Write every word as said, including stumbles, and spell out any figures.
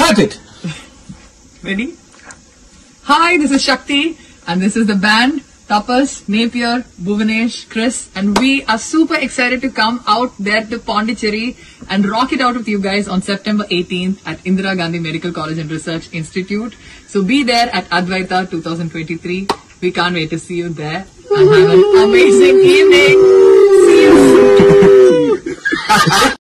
Cut it! Ready? Hi, this is Shakti, and this is the band, Tapas, Napier, Bhuvanesh, Chris, and we are super excited to come out there to Pondicherry and rock it out with you guys on September eighteenth at Indira Gandhi Medical College and Research Institute. So be there at Advaita twenty twenty-three. We can't wait to see you there and have an amazing evening. See you soon.